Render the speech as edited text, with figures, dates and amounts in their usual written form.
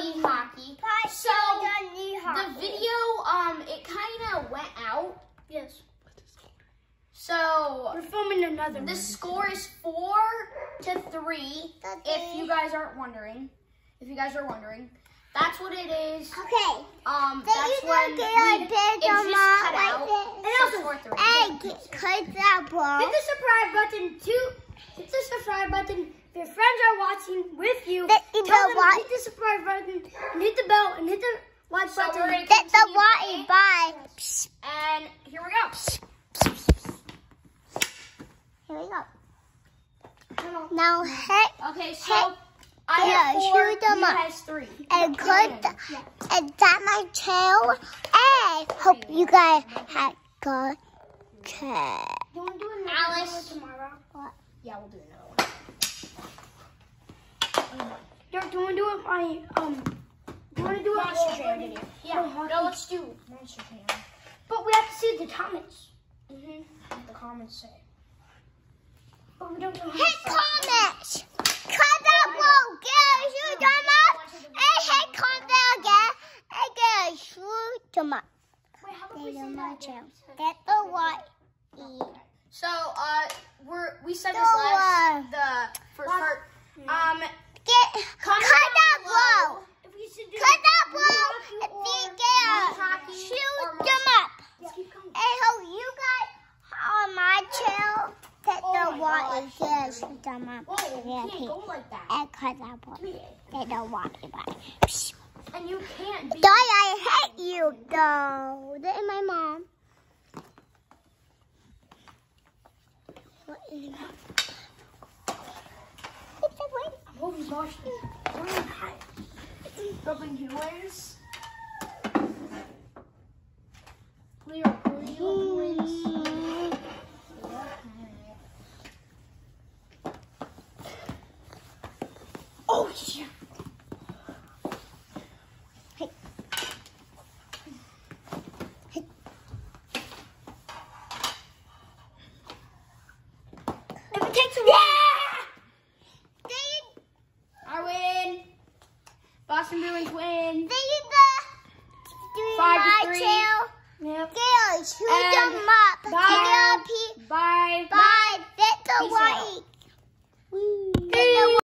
knee hockey. So the video, it kind of went out. Yes. So we're filming another. The score is 4-3. If you guys are wondering, that's what it is. Okay. That's when it just cut out. And also, click that ball. Hit the subscribe button too. Hit the subscribe button. If your friends are watching with you, Hit hit the subscribe button and hit the bell and hit the like button. Hit the button. Bye. And here we go. Here we go. Now hit. Okay, so I have 4, shoot them you up. has 3. And click and that my channel. And hope you guys had good care. You want to do another Alice. video tomorrow? What? Yeah, we'll do another one. Do you want to do it do you want to do it Monster Jam video. Yeah, hockey. no, let's do Monster Jam. But we have to see the comments. What the comments say. But we don't know how to Hit comments. Cut that ball. Get shoot them up. And hit comment again. And get shoot them up. Wait, how about we say that again? Get the white. So, we said this The last, the first part. Cut that ball. If we should do Cut that ball. hockey And or get hockey shoot or them up. let's keep going. And hope you guys on my channel. Hit Oh the my white. gosh. Yeah, shoot them up. Whoa, you can't go like that. And cut that ball. Hit the white. And you can't be... Dad, I hate you though. That is my mom. What is it? Oh my gosh. Rubbing your wings. Leo, wings. Oh, yeah. If it takes a while. I win. Boston Bruins win. 5-3. Yep. Girls, shoot And them up. bye. Bye. Bye. Bye. Hit the Peace out. white.